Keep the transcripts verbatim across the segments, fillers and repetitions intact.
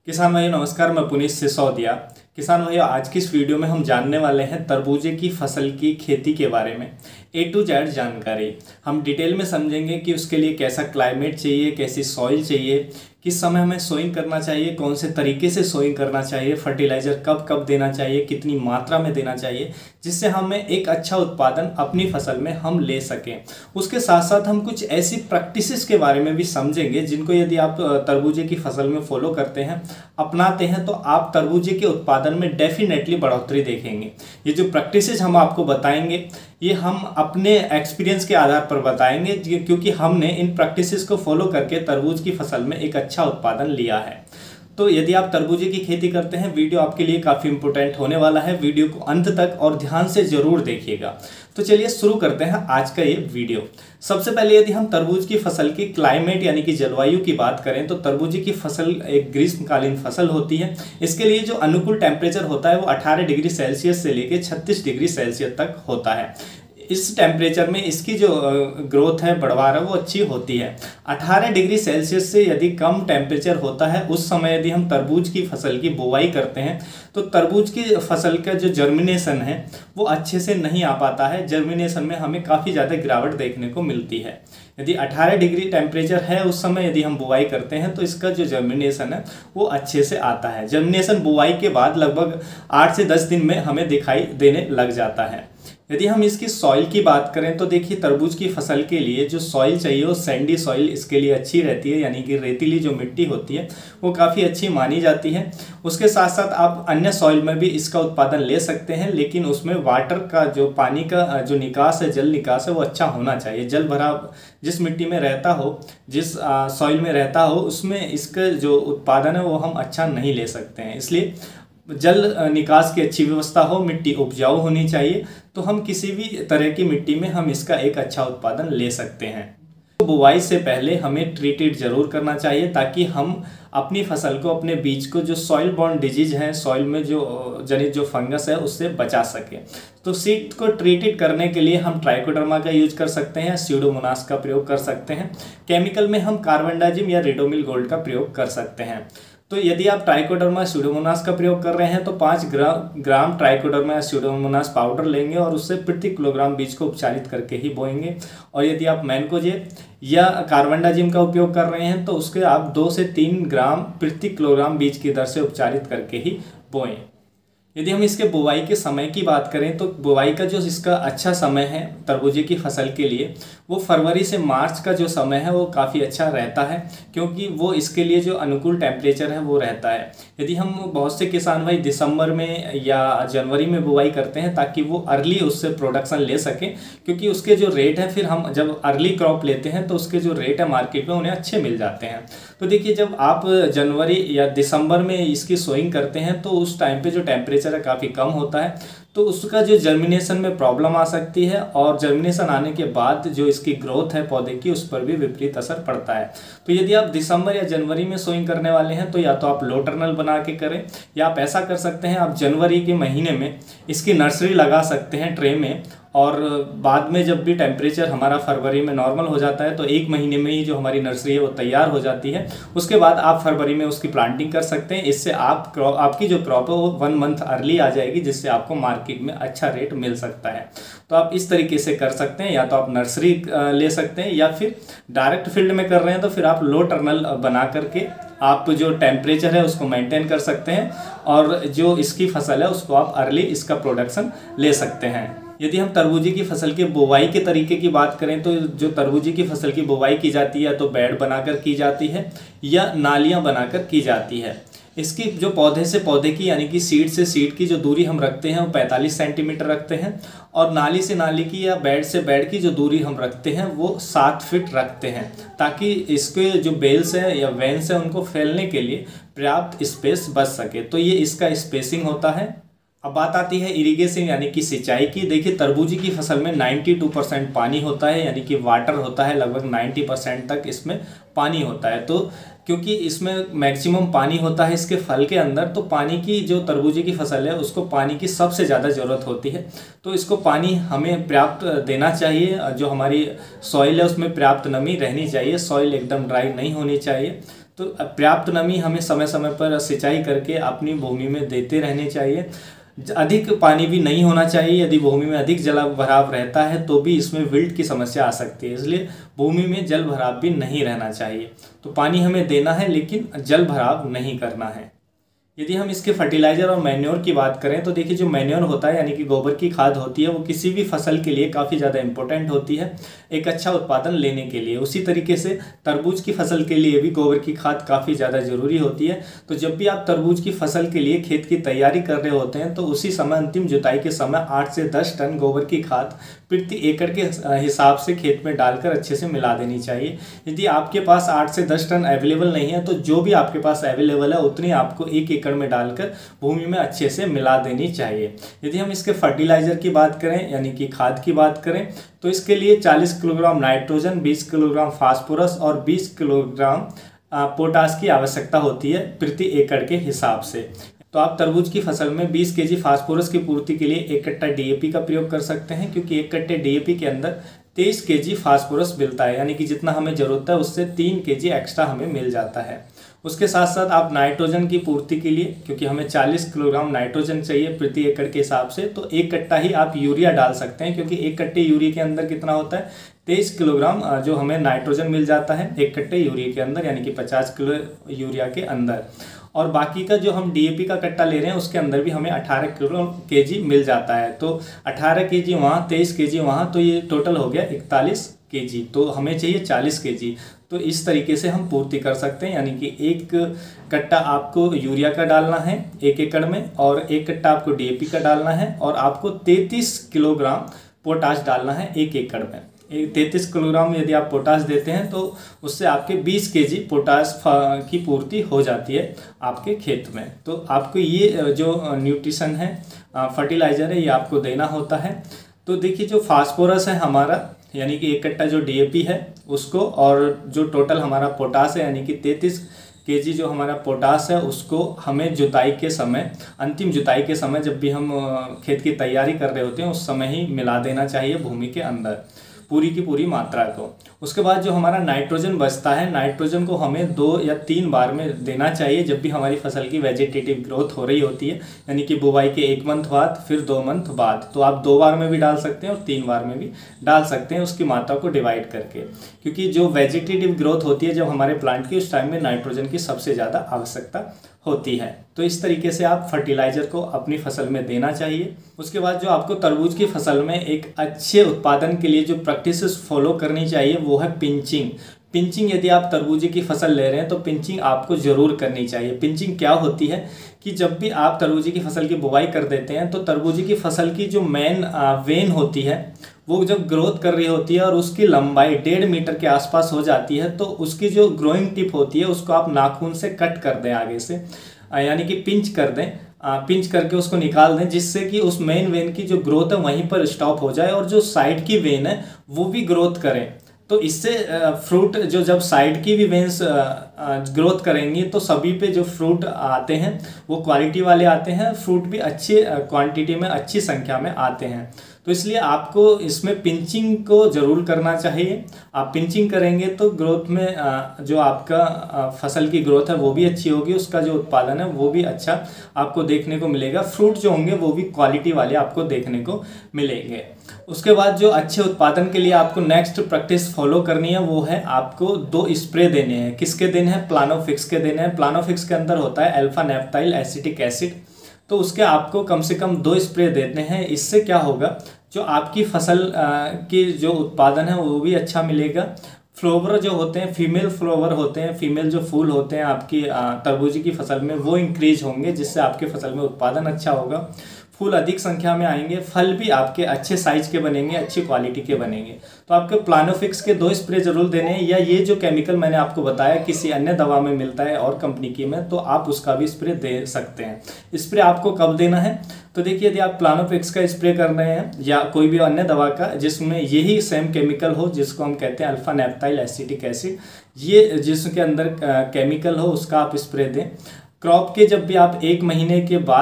किसान भाइयों नमस्कार, मैं पुनीत सिसोदिया। किसान भाइयों, आज की इस वीडियो में हम जानने वाले हैं तरबूजे की फसल की खेती के बारे में ए टू जेड जानकारी। हम डिटेल में समझेंगे कि उसके लिए कैसा क्लाइमेट चाहिए, कैसी सॉइल चाहिए, किस समय हमें सोइंग करना चाहिए, कौन से तरीके से सोइंग करना चाहिए, फर्टिलाइज़र कब कब देना चाहिए, कितनी मात्रा में देना चाहिए, जिससे हमें एक अच्छा उत्पादन अपनी फसल में हम ले सकें। उसके साथ साथ हम कुछ ऐसी प्रैक्टिसेस के बारे में भी समझेंगे जिनको यदि आप तरबूजे की फसल में फॉलो करते हैं, अपनाते हैं, तो आप तरबूजे के उत्पादन में डेफिनेटली बढ़ोतरी देखेंगे। ये जो प्रैक्टिसेस हम आपको बताएंगे ये हम अपने एक्सपीरियंस के आधार पर बताएंगे, क्योंकि हमने इन प्रैक्टिसेस को फॉलो करके तरबूज की फसल में एक अच्छा उत्पादन लिया है। तो यदि आप तरबूजे की खेती करते हैं, वीडियो आपके लिए काफ़ी इंपॉर्टेंट होने वाला है। वीडियो को अंत तक और ध्यान से ज़रूर देखिएगा। तो चलिए शुरू करते हैं आज का ये वीडियो। सबसे पहले यदि हम तरबूज की फसल की क्लाइमेट यानी कि जलवायु की बात करें, तो तरबूजे की फसल एक ग्रीष्मकालीन फसल होती है। इसके लिए जो अनुकूल टेम्परेचर होता है वो अठारह डिग्री सेल्सियस से लेकर छत्तीस डिग्री सेल्सियस तक होता है। इस टेम्परेचर में इसकी जो ग्रोथ है, बढ़वार है, वो अच्छी होती है। अठारह डिग्री सेल्सियस से यदि कम टेम्परेचर होता है, उस समय यदि हम तरबूज की फसल की बुवाई करते हैं, तो तरबूज की फसल का जो जर्मिनेशन है वो अच्छे से नहीं आ पाता है। जर्मिनेशन में हमें काफ़ी ज़्यादा गिरावट देखने को मिलती है। यदि अठारह डिग्री टेम्परेचर है उस समय यदि हम बुवाई करते हैं, तो इसका जो जर्मिनेशन है वो अच्छे से आता है। जर्मिनेशन बुवाई के बाद लगभग आठ से दस दिन में हमें दिखाई देने लग जाता है। यदि हम इसकी सॉइल की बात करें, तो देखिए तरबूज की फसल के लिए जो सॉइल चाहिए वो सैंडी सॉइल इसके लिए अच्छी रहती है, यानी कि रेतीली जो मिट्टी होती है वो काफ़ी अच्छी मानी जाती है। उसके साथ साथ आप अन्य सॉइल में भी इसका उत्पादन ले सकते हैं, लेकिन उसमें वाटर का जो पानी का जो निकास है, जल निकास है, वो अच्छा होना चाहिए। जल भरा जिस मिट्टी में रहता हो, जिस सॉइल में रहता हो, उसमें इसका जो उत्पादन है वो हम अच्छा नहीं ले सकते हैं। इसलिए जल निकास की अच्छी व्यवस्था हो, मिट्टी उपजाऊ होनी चाहिए, तो हम किसी भी तरह की मिट्टी में हम इसका एक अच्छा उत्पादन ले सकते हैं। तो बुवाई से पहले हमें ट्रीटेड जरूर करना चाहिए, ताकि हम अपनी फसल को, अपने बीज को जो सॉइल बॉर्न डिजीज है, सॉइल में जो जनित जो फंगस है, उससे बचा सके। तो सीड को ट्रीटेड करने के लिए हम ट्राइकोडर्मा का यूज कर सकते हैं, स्यूडोमोनास का प्रयोग कर सकते हैं। केमिकल में हम कार्बेंडाजिम या रिडोमिल गोल्ड का प्रयोग कर सकते हैं। तो यदि आप ट्राइकोडर्मा स्यूडोमोनास का प्रयोग कर रहे हैं, तो पाँच gram gram trichoderma pseudomonas powder लेंगे और उससे प्रति किलोग्राम बीज को उपचारित करके ही बोएंगे। और यदि आप मैनकोजेब या कार्बेंडाजिम का उपयोग कर रहे हैं, तो उसके आप दो से तीन ग्राम प्रति किलोग्राम बीज की दर से उपचारित करके ही बोएं। यदि हम इसके बुवाई के समय की बात करें, तो बुवाई का जो इसका अच्छा समय है तरबूजे की फसल के लिए, वो फरवरी से मार्च का जो समय है वो काफ़ी अच्छा रहता है, क्योंकि वो इसके लिए जो अनुकूल टेम्परेचर है वो रहता है। यदि हम बहुत से किसान भाई दिसंबर में या जनवरी में बुवाई करते हैं, ताकि वो अर्ली उससे प्रोडक्शन ले सकें, क्योंकि उसके जो रेट है, फिर हम जब अर्ली क्रॉप लेते हैं तो उसके जो रेट है मार्केट में उन्हें अच्छे मिल जाते हैं। तो देखिए, जब आप जनवरी या दिसंबर में इसकी सोइंग करते हैं, तो उस टाइम पे जो टेम्परेचर है काफ़ी कम होता है, तो उसका जो जर्मिनेशन में प्रॉब्लम आ सकती है, और जर्मिनेशन आने के बाद जो इसकी ग्रोथ है पौधे की, उस पर भी विपरीत असर पड़ता है। तो यदि आप दिसंबर या जनवरी में सोइंग करने वाले हैं, तो या तो आप लो टर्नल बना के करें, या आप ऐसा कर सकते हैं, आप जनवरी के महीने में इसकी नर्सरी लगा सकते हैं ट्रे में, और बाद में जब भी टेम्परेचर हमारा फरवरी में नॉर्मल हो जाता है, तो एक महीने में ही जो हमारी नर्सरी है वो तैयार हो जाती है। उसके बाद आप फरवरी में उसकी प्लांटिंग कर सकते हैं। इससे आप क्रॉप आपकी जो क्रॉप है वो वन मंथ अर्ली आ जाएगी, जिससे आपको मार्केट में अच्छा रेट मिल सकता है। तो आप इस तरीके से कर सकते हैं, या तो आप नर्सरी ले सकते हैं, या फिर डायरेक्ट फील्ड में कर रहे हैं तो फिर आप लो टर्नल बना करके आप जो टेम्परेचर है उसको मेंटेन कर सकते हैं, और जो इसकी फसल है उसको आप अर्ली इसका प्रोडक्शन ले सकते हैं। यदि हम तरबूजे की फसल के बुवाई के तरीके की बात करें, तो जो तरबूजे की फसल की बुवाई की जाती है, तो बेड बनाकर की जाती है या नालियां बनाकर की जाती है। इसकी जो पौधे से पौधे की यानी कि सीड से सीड की जो दूरी हम रखते हैं वो पैंतालीस सेंटीमीटर रखते हैं, और नाली से नाली की या बेड से बेड की जो दूरी हम रखते हैं वो सात फीट रखते हैं, ताकि इसके जो बेल्स है या वेन्स है उनको फैलने के लिए पर्याप्त स्पेस बच सके। तो ये इसका स्पेसिंग होता है। अब बात आती है इरिगेशन यानी कि सिंचाई की। देखिए, तरबूजी की फसल में बानवे परसेंट पानी होता है, यानी कि वाटर होता है, लगभग नब्बे परसेंट तक इसमें पानी होता है। तो क्योंकि इसमें मैक्सिमम पानी होता है इसके फल के अंदर, तो पानी की जो तरबूजे की फसल है उसको पानी की सबसे ज़्यादा ज़रूरत होती है। तो इसको पानी हमें पर्याप्त देना चाहिए। जो हमारी सॉइल है उसमें पर्याप्त नमी रहनी चाहिए, सॉइल एकदम ड्राई नहीं होनी चाहिए। तो पर्याप्त नमी हमें समय समय पर सिंचाई करके अपनी भूमि में देते रहने चाहिए। अधिक पानी भी नहीं होना चाहिए। यदि भूमि में अधिक जल भराव रहता है तो भी इसमें विल्ट की समस्या आ सकती है, इसलिए भूमि में जल भराव भी नहीं रहना चाहिए। तो पानी हमें देना है लेकिन जल भराव नहीं करना है। यदि हम इसके फर्टिलाइज़र और मैन्योर की बात करें तो देखिए, जो मैन्योर होता है यानी कि गोबर की खाद होती है, वो किसी भी फसल के लिए काफ़ी ज़्यादा इंपॉर्टेंट होती है एक अच्छा उत्पादन लेने के लिए। उसी तरीके से तरबूज की फसल के लिए भी गोबर की खाद काफ़ी ज़्यादा ज़रूरी होती है। तो जब भी आप तरबूज की फसल के लिए खेत की तैयारी कर रहे होते हैं तो उसी समय अंतिम जुताई के समय आठ से दस टन गोबर की खाद प्रति एकड़ के हिसाब से खेत में डालकर अच्छे से मिला देनी चाहिए। यदि आपके पास आठ से दस टन अवेलेबल नहीं है तो जो भी आपके पास अवेलेबल है उतनी आपको एक एकड़ में डालकर भूमि में अच्छे से मिला देनी चाहिए। यदि हम इसके फर्टिलाइजर की बात करें यानी कि खाद की बात करें तो इसके लिए चालीस किलोग्राम नाइट्रोजन, बीस किलोग्राम फास्फोरस और बीस किलोग्राम पोटास की आवश्यकता होती है प्रति एकड़ के हिसाब से। तो आप तरबूज की फसल में बीस केजी फास्फोरस की पूर्ति के लिए एक कट्टा डीएपी का प्रयोग कर सकते हैं, क्योंकि एक कट्टे डीएपी के अंदर तेईस केजी फास्फोरस मिलता है, यानी कि जितना हमें जरूरत है उससे तीन केजी एक्स्ट्रा हमें मिल जाता है। उसके साथ साथ आप नाइट्रोजन की पूर्ति के लिए, क्योंकि हमें चालीस किलोग्राम नाइट्रोजन चाहिए प्रति एकड़ के हिसाब से, तो एक कट्टा ही आप यूरिया डाल सकते हैं, क्योंकि एक कट्टे यूरिया के अंदर कितना होता है, तेईस किलोग्राम जो हमें नाइट्रोजन मिल जाता है एक कट्टे यूरिया के अंदर, यानी कि पचास किलो यूरिया के अंदर। और बाकी का जो हम डीएपी का कट्टा ले रहे हैं उसके अंदर भी हमें अठारह किलो केजी मिल जाता है। तो अठारह केजी वहाँ, तेईस केजी वहाँ, तो ये टोटल हो गया इकतालीस केजी। तो हमें चाहिए चालीस केजी। तो इस तरीके से हम पूर्ति कर सकते हैं, यानी कि एक कट्टा आपको यूरिया का डालना है एक एकड़ में और एक कट्टा आपको डीएपी का डालना है और आपको तैंतीस किलोग्राम पोटाश डालना है एक एकड़ में। तैंतीस किलोग्राम यदि आप पोटाश देते हैं तो उससे आपके बीस केजी पोटाश की पूर्ति हो जाती है आपके खेत में। तो आपको ये जो न्यूट्रिशन है, फर्टिलाइज़र है, ये आपको देना होता है। तो देखिए, जो फास्फोरस है हमारा, यानी कि एक कट्टा जो डीएपी है उसको, और जो टोटल हमारा पोटाश है यानी कि तैंतीस केजी जो हमारा पोटाश है, उसको हमें जुताई के समय, अंतिम जुताई के समय जब भी हम खेत की तैयारी कर रहे होते हैं उस समय ही मिला देना चाहिए भूमि के अंदर पूरी की पूरी मात्रा को। उसके बाद जो हमारा नाइट्रोजन बचता है, नाइट्रोजन को हमें दो या तीन बार में देना चाहिए जब भी हमारी फसल की वेजिटेटिव ग्रोथ हो रही होती है, यानी कि बुवाई के एक मंथ बाद, फिर दो मंथ बाद। तो आप दो बार में भी डाल सकते हैं और तीन बार में भी डाल सकते हैं, उसकी मात्रा को डिवाइड करके, क्योंकि जो वेजिटेटिव ग्रोथ होती है जब हमारे प्लांट की, उस टाइम में नाइट्रोजन की सबसे ज़्यादा आवश्यकता होती है। तो इस तरीके से आप फर्टिलाइज़र को अपनी फसल में देना चाहिए। उसके बाद जो आपको तरबूज की फसल में एक अच्छे उत्पादन के लिए जो प्रैक्टिसेस फॉलो करनी चाहिए वो है पिंचिंग। पिंचिंग यदि आप तरबूजे की फसल ले रहे हैं तो पिंचिंग आपको ज़रूर करनी चाहिए। पिंचिंग क्या होती है कि जब भी आप तरबूजे की फसल की बुवाई कर देते हैं तो तरबूजे की फसल की जो मेन वेन होती है वो जब ग्रोथ कर रही होती है और उसकी लंबाई डेढ़ मीटर के आसपास हो जाती है, तो उसकी जो ग्रोइंग टिप होती है उसको आप नाखून से कट कर दें आगे से, यानी कि पिंच कर दें, पिंच करके उसको निकाल दें, जिससे कि उस मेन वेन की जो ग्रोथ है वहीं पर स्टॉप हो जाए और जो साइड की वेन है वो भी ग्रोथ करें। तो इससे फ्रूट जो, जब साइड की भी वेन्स ग्रोथ करेंगी तो सभी पे जो फ्रूट आते हैं वो क्वालिटी वाले आते हैं, फ्रूट भी अच्छी क्वांटिटी में, अच्छी संख्या में आते हैं। तो इसलिए आपको इसमें पिंचिंग को ज़रूर करना चाहिए। आप पिंचिंग करेंगे तो ग्रोथ में जो आपका फसल की ग्रोथ है वो भी अच्छी होगी, उसका जो उत्पादन है वो भी अच्छा आपको देखने को मिलेगा, फ्रूट जो होंगे वो भी क्वालिटी वाले आपको देखने को मिलेंगे। उसके बाद जो अच्छे उत्पादन के लिए आपको नेक्स्ट प्रैक्टिस फॉलो करनी है वो है आपको दो स्प्रे देने हैं। किसके देने हैं? प्लानोफिक्स के देने हैं। प्लानोफिक्स के अंदर होता है अल्फा नेफ्थाइल एसिटिक एसिड, तो उसके आपको कम से कम दो स्प्रे देते हैं। इससे क्या होगा, जो आपकी फसल की जो उत्पादन है वो भी अच्छा मिलेगा। फ्लावर जो होते हैं, फीमेल फ्लावर होते हैं, फीमेल जो फूल होते हैं आपकी तरबूजी की फसल में वो इंक्रीज होंगे, जिससे आपके फसल में उत्पादन अच्छा होगा, फूल अधिक संख्या में आएंगे, फल भी आपके अच्छे साइज के बनेंगे, अच्छी क्वालिटी के बनेंगे। तो आपके प्लानोफिक्स के दो स्प्रे जरूर देने हैं, या ये जो केमिकल मैंने आपको बताया किसी अन्य दवा में मिलता है और कंपनी की में, तो आप उसका भी स्प्रे दे सकते हैं। स्प्रे आपको कब देना है? तो देखिए, यदि आप प्लानोफिक्स का स्प्रे कर रहे हैं या कोई भी अन्य दवा का जिसमें यही सेम केमिकल हो, जिसको हम कहते हैं अल्फा नेफ्थाइल एसिटिक एसिड, ये जिसके अंदर केमिकल हो, उसका आप स्प्रे दें। क्रॉप के जब भी आप एक महीने के बाद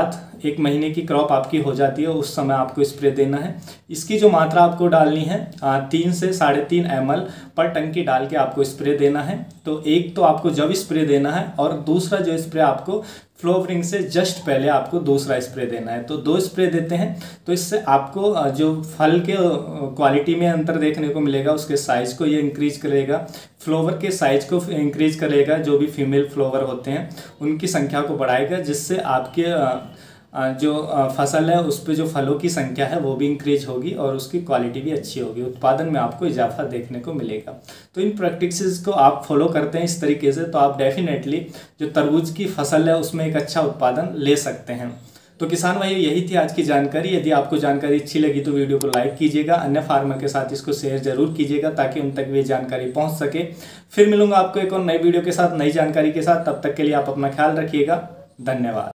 एक महीने की क्रॉप आपकी हो जाती है उस समय आपको स्प्रे देना है। इसकी जो मात्रा आपको डालनी है तीन से साढ़े तीन एम एल पर टंकी डाल के आपको स्प्रे देना है। तो एक तो आपको जब स्प्रे देना है और दूसरा जो स्प्रे आपको फ्लोवरिंग से जस्ट पहले आपको दूसरा स्प्रे देना है। तो दो स्प्रे देते हैं तो इससे आपको जो फल के क्वालिटी में अंतर देखने को मिलेगा, उसके साइज़ को ये इंक्रीज करेगा, फ्लावर के साइज़ को इंक्रीज करेगा, जो भी फीमेल फ्लावर होते हैं उनकी संख्या को बढ़ाएगा, जिससे आपके जो फसल है उस पर जो फलों की संख्या है वो भी इंक्रीज होगी और उसकी क्वालिटी भी अच्छी होगी, उत्पादन में आपको इजाफा देखने को मिलेगा। तो इन प्रैक्टिसेस को आप फॉलो करते हैं इस तरीके से तो आप डेफिनेटली जो तरबूज की फसल है उसमें एक अच्छा उत्पादन ले सकते हैं। तो किसान भाई यही थी आज की जानकारी। यदि आपको जानकारी अच्छी लगी तो वीडियो को लाइक कीजिएगा, अन्य फार्मर के साथ इसको शेयर जरूर कीजिएगा ताकि उन तक भी जानकारी पहुंच सके। फिर मिलूंगा आपको एक और नई वीडियो के साथ, नई जानकारी के साथ। तब तक के लिए आप अपना ख्याल रखिएगा। धन्यवाद।